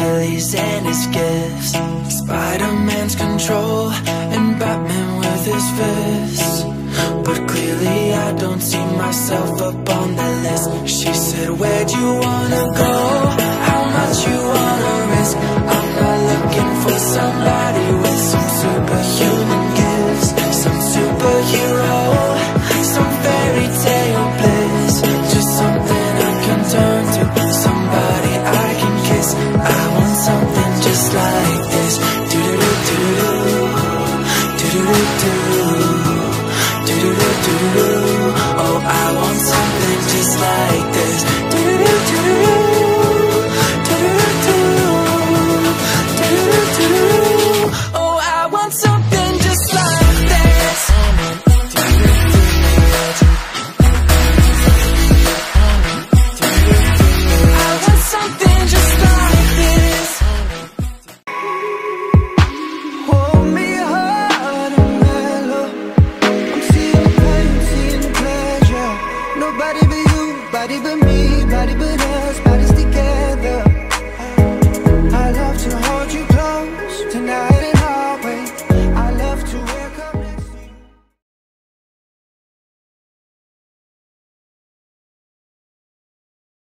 Achilles and his gifts, Spider-Man's control, and Batman with his fists. But clearly I don't see myself up on that list. She said, where'd you wanna go? How much you wanna risk? I'm not looking for somebody with some superhuman gifts, some superhero, some fairy tale bliss. Just something I can turn to, somebody I can kiss. I want something just like this. Do-do-do-do-do, do-do-do-do, do-do-do-do-do. Oh, I want something just like this. Do-do-do-do-do, do-do-do-do, do-do-do-do. Oh, I want something just like this. I want something just like this. Hold me hard and mellow. I'm seeing the pain, seeing the pleasure. Nobody but you, body but me, body but us.